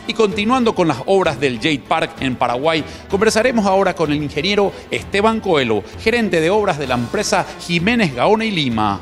Y continuando con las obras del Jade Park en Paraguay, conversaremos ahora con el ingeniero Esteban Coelho, gerente de obras de la empresa Jiménez Gaona y Lima.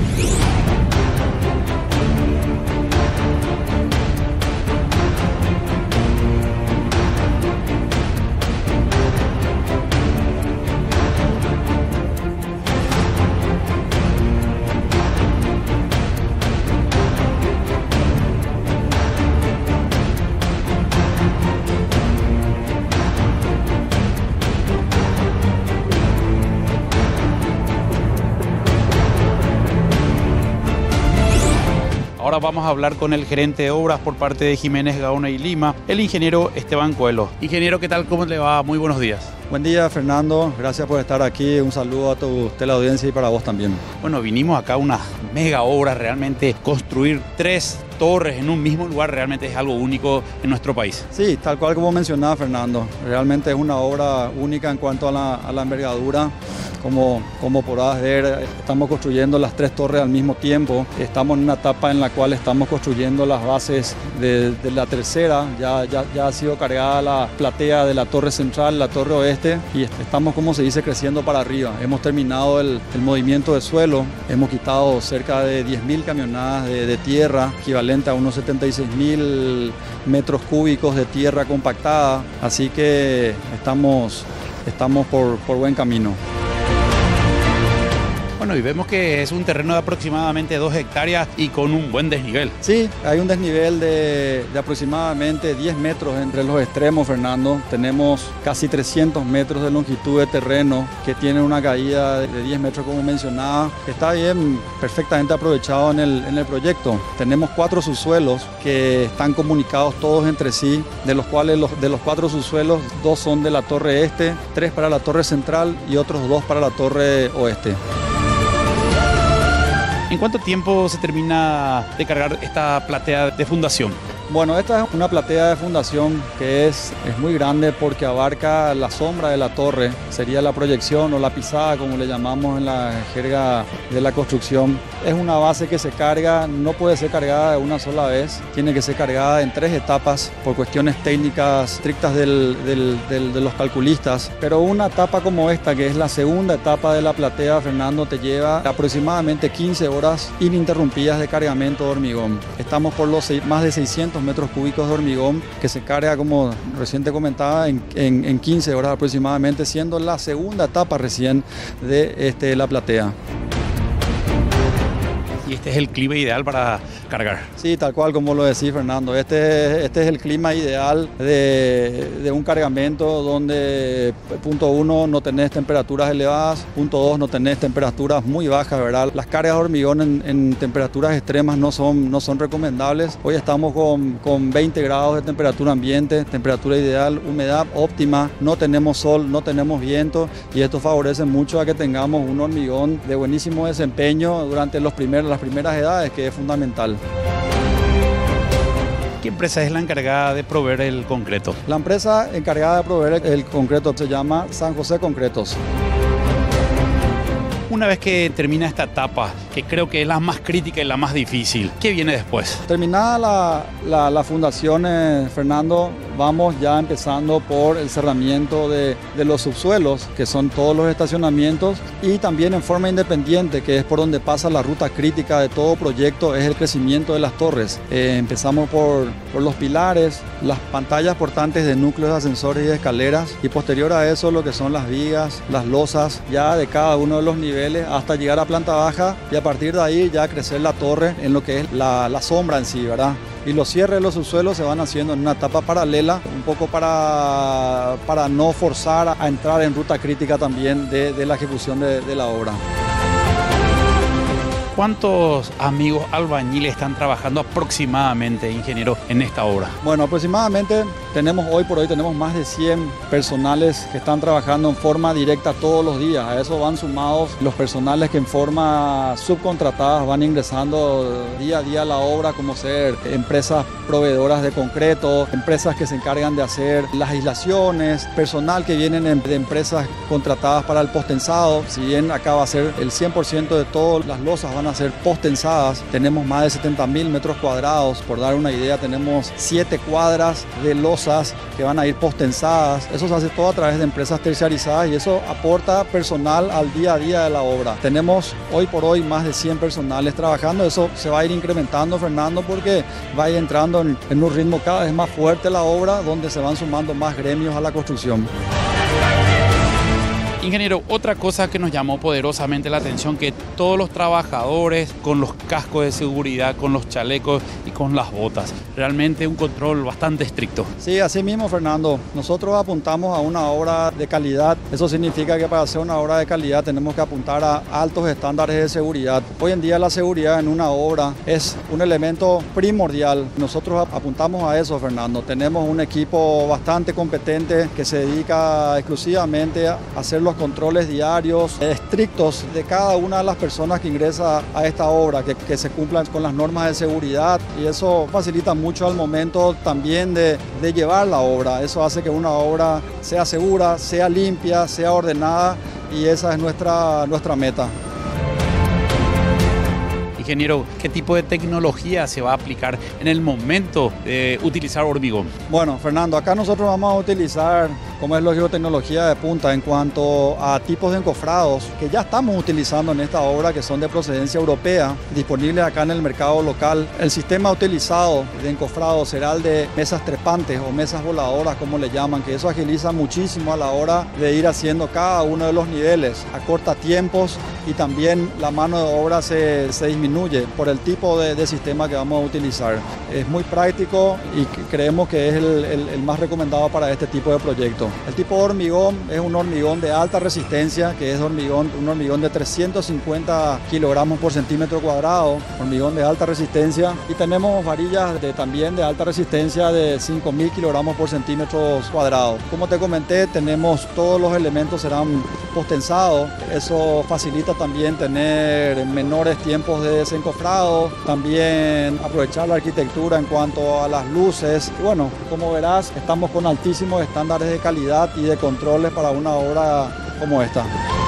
Ahora vamos a hablar con el gerente de obras por parte de Jiménez Gaona y Lima, el ingeniero Esteban Coelho. Ingeniero, ¿qué tal? ¿Cómo le va? Muy buenos días. Buen día, Fernando. Gracias por estar aquí. Un saludo a tu teleaudiencia y para vos también. Bueno, vinimos acá a una mega obra, realmente construir 3 torres en un mismo lugar realmente es algo único en nuestro país. Sí, tal cual como mencionaba Fernando. Realmente es una obra única en cuanto a la envergadura. Como podrás ver, estamos construyendo las 3 torres al mismo tiempo. Estamos en una etapa en la cual estamos construyendo las bases de la tercera. Ya ha sido cargada la platea de la torre central, la torre oeste, y estamos, como se dice, creciendo para arriba. Hemos terminado el movimiento de suelo. Hemos quitado cerca de 10.000 camionadas de tierra, equivalente a unos 76.000 metros cúbicos de tierra compactada. Así que estamos por buen camino. Bueno, y vemos que es un terreno de aproximadamente 2 hectáreas y con un buen desnivel. Sí, hay un desnivel de aproximadamente 10 metros entre los extremos, Fernando. Tenemos casi 300 metros de longitud de terreno que tiene una caída de 10 metros, como mencionaba. Está bien, perfectamente aprovechado en el proyecto. Tenemos 4 subsuelos que están comunicados todos entre sí, de los cuales de los 4 subsuelos, 2 son de la torre este, 3 para la torre central y otros 2 para la torre oeste. ¿En cuánto tiempo se termina de cargar esta platea de fundación? Bueno, esta es una platea de fundación que es muy grande porque abarca la sombra de la torre, sería la proyección o la pisada, como le llamamos en la jerga de la construcción. Es una base que se carga, no puede ser cargada de una sola vez, tiene que ser cargada en 3 etapas por cuestiones técnicas estrictas de los calculistas. Pero una etapa como esta, que es la segunda etapa de la platea, Fernando, te lleva aproximadamente 15 horas ininterrumpidas de cargamento de hormigón. Estamos por los más de 600 metros cúbicos de hormigón que se carga, como recién te comentaba, en 15 horas aproximadamente, siendo la segunda etapa recién de la platea. Y este es el clima ideal para cargar. Sí, tal cual como lo decís, Fernando. Este es el clima ideal de un cargamento donde, punto 1, no tenés temperaturas elevadas, punto 2, no tenés temperaturas muy bajas, ¿verdad? Las cargas de hormigón en temperaturas extremas no son recomendables. Hoy estamos con 20 grados de temperatura ambiente, temperatura ideal, humedad óptima, no tenemos sol, no tenemos viento, y esto favorece mucho a que tengamos un hormigón de buenísimo desempeño durante las primeras edades, que es fundamental. ¿Qué empresa es la encargada de proveer el concreto? La empresa encargada de proveer el concreto se llama San José Concretos. Una vez que termina esta etapa, que creo que es la más crítica y la más difícil, ¿qué viene después? Terminada la fundación, Fernando, vamos ya empezando por el cerramiento de los subsuelos, que son todos los estacionamientos, y también en forma independiente, que es por donde pasa la ruta crítica de todo proyecto, es el crecimiento de las torres. Empezamos por los pilares, las pantallas portantes de núcleos de ascensores y de escaleras, y posterior a eso lo que son las vigas, las losas, ya de cada uno de los niveles hasta llegar a planta baja, y a partir de ahí ya crecer la torre en lo que es la sombra en sí, ¿verdad? Y los cierres de los subsuelos se van haciendo en una etapa paralela, un poco para no forzar a entrar en ruta crítica también de la ejecución de la obra. ¿Cuántos amigos albañiles están trabajando aproximadamente, ingeniero, en esta obra? Bueno, aproximadamente hoy por hoy tenemos más de 100 personales que están trabajando en forma directa todos los días. A eso van sumados los personales que en forma subcontratada van ingresando día a día a la obra, como ser empresas proveedoras de concreto, empresas que se encargan de hacer las aislaciones, personal que vienen de empresas contratadas para el postensado. Si bien acá va a ser el 100% de todas las losas van van a ser postensadas. Tenemos más de 70.000 metros cuadrados. Por dar una idea, tenemos 7 cuadras de losas que van a ir postensadas. Eso se hace todo a través de empresas terciarizadas y eso aporta personal al día a día de la obra. Tenemos hoy por hoy más de 100 personales trabajando. Eso se va a ir incrementando, Fernando, porque va a ir entrando en un ritmo cada vez más fuerte la obra, donde se van sumando más gremios a la construcción. Ingeniero, otra cosa que nos llamó poderosamente la atención, que todos los trabajadores con los cascos de seguridad, con los chalecos y con las botas. Realmente un control bastante estricto. Sí, así mismo, Fernando. Nosotros apuntamos a una obra de calidad. Eso significa que para hacer una obra de calidad tenemos que apuntar a altos estándares de seguridad. Hoy en día la seguridad en una obra es un elemento primordial. Nosotros apuntamos a eso, Fernando. Tenemos un equipo bastante competente que se dedica exclusivamente a hacer los controles diarios estrictos de cada una de las personas que ingresa a esta obra, que se cumplan con las normas de seguridad, y eso facilita mucho al momento también de llevar la obra. Eso hace que una obra sea segura, sea limpia, sea ordenada, y esa es nuestra meta. Ingeniero, ¿qué tipo de tecnología se va a aplicar en el momento de utilizar hormigón? Bueno, Fernando, acá nosotros vamos a utilizar, como es lógico, tecnología de punta en cuanto a tipos de encofrados que ya estamos utilizando en esta obra, que son de procedencia europea, disponibles acá en el mercado local. El sistema utilizado de encofrado será el de mesas trepantes o mesas voladoras, como le llaman, que eso agiliza muchísimo a la hora de ir haciendo cada uno de los niveles, acorta tiempos y también la mano de obra se disminuye por el tipo de sistema que vamos a utilizar. Es muy práctico y creemos que es el más recomendado para este tipo de proyectos. El tipo de hormigón es un hormigón de alta resistencia, que es un hormigón de 350 kilogramos por centímetro cuadrado, hormigón de alta resistencia, y tenemos varillas también de alta resistencia de 5.000 kilogramos por centímetros cuadrados. Como te comenté, tenemos todos los elementos serán postensados. Eso facilita también tener menores tiempos de desencofrado, también aprovechar la arquitectura en cuanto a las luces. Y bueno, como verás, estamos con altísimos estándares de calidad y de controles para una obra como esta.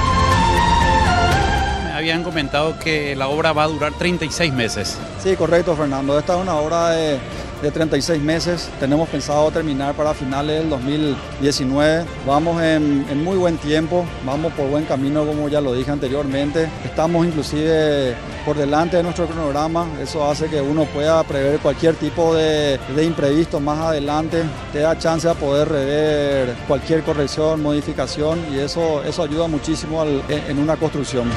Me habían comentado que la obra va a durar 36 meses. Sí, correcto, Fernando. Esta es una obra de 36 meses. Tenemos pensado terminar para finales del 2019. Vamos en muy buen tiempo, vamos por buen camino, como ya lo dije anteriormente. Estamos inclusive por delante de nuestro cronograma. Eso hace que uno pueda prever cualquier tipo de imprevisto más adelante. Te da chance a poder rever cualquier corrección, modificación, y eso ayuda muchísimo en una construcción.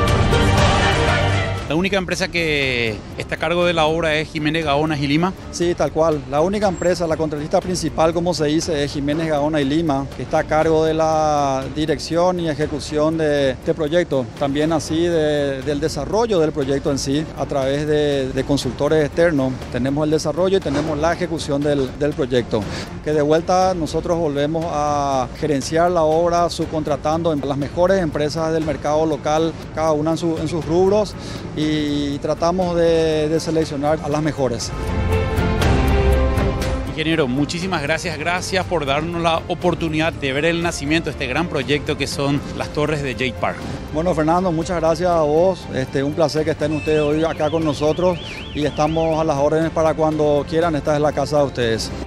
¿La única empresa que está a cargo de la obra es Jiménez Gaona y Lima? Sí, tal cual. La única empresa, la contratista principal, como se dice, es Jiménez Gaona y Lima, que está a cargo de la dirección y ejecución de este proyecto. También así del desarrollo del proyecto en sí, a través de consultores externos. Tenemos el desarrollo y tenemos la ejecución del proyecto. Que de vuelta nosotros volvemos a gerenciar la obra subcontratando en las mejores empresas del mercado local, cada una en sus rubros, y tratamos de seleccionar a las mejores. Ingeniero, muchísimas gracias por darnos la oportunidad de ver el nacimiento de este gran proyecto que son las torres de Jade Park. Bueno, Fernando, muchas gracias a vos. Un placer que estén ustedes hoy acá con nosotros y estamos a las órdenes para cuando quieran. Esta es la casa de ustedes.